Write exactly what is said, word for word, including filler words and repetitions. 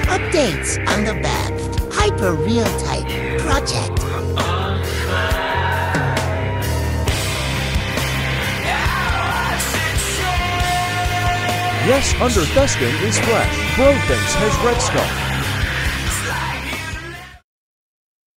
Updates on the Babs Hyper Real-Type project. Yes, under Theskin is fresh. Bro thinks has Red Skull.